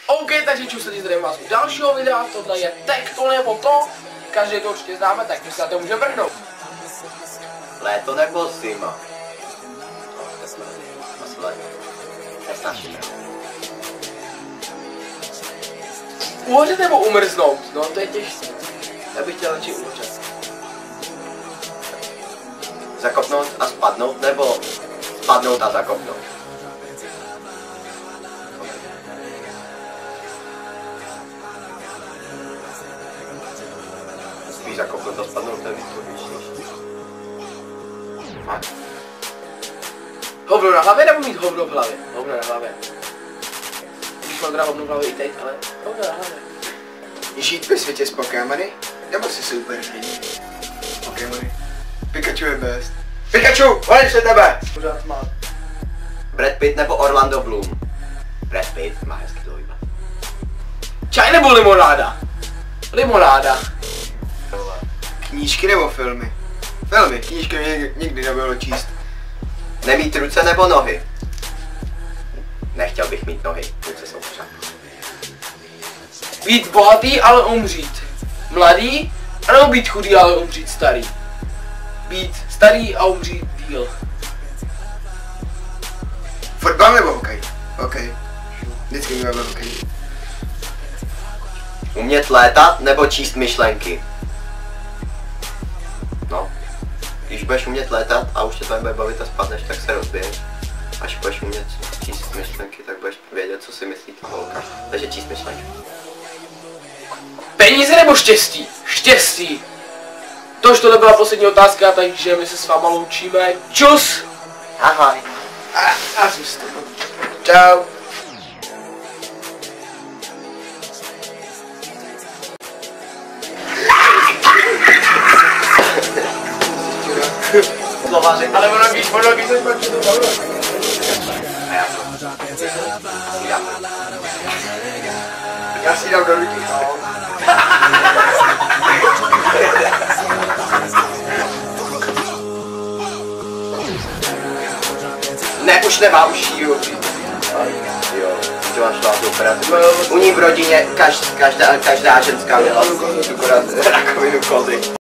OK, takže čustě zdravím vás u dalšího videa, tohle je tak to nebo to, každý to určitě známe, tak my se na to můžeme vrhnout. Léto nebo zima? Uhořet nebo umrznout? No to je těžké. Já bych chtěl radši umřet. Zakopnout a spadnout nebo spadnout a zakopnout? Spíš zakopnout a spadnout, to je výzkumější. Hovno na hlavě nebo mít hovno v hlavě? Hovno na hlavě. Když mám teda hovno v hlavě i teď, ale hovno na hlavě. Žít ve světě s Pokémony? Nebo si super není? Pokémony. Pikachu je best. Pikachu, volím se tebe! Pořád má. Brad Pitt nebo Orlando Bloom? Brad Pitt má hezký dlouhý vlas. Čaj nebo limonáda? Limonáda. Knížky nebo filmy? Filmy, knížky mě nikdy nebylo číst. Nemít ruce nebo nohy? Nechtěl bych mít nohy, ruce jsou pořád. Být bohatý, ale umřít mladý, anebo být chudý, ale umřít starý? Být starý a umřít díl. Fotbal nebo hokej? Hokej. Vždycky mě byl hokej. Umět létat nebo číst myšlenky? No, když budeš umět létat a už tě to nebude bavit a spadneš, tak se rozbiješ. Až budeš umět číst myšlenky, tak budeš vědět, co si myslí ta holka. Takže číst myšlenky. Peníze nebo štěstí? Štěstí. Tož tohle byla poslední otázka, takže my se s váma loučíme. Čus! Ahoj. A jsem si to. Čau. Slováři. Ale ono když se pak to bavilo. Já si dám do ruky. Ne, už nemá, už šiju. Jo, to máš šla operaci. U ní v rodině každá ženská měla akorát rakovinu kozy.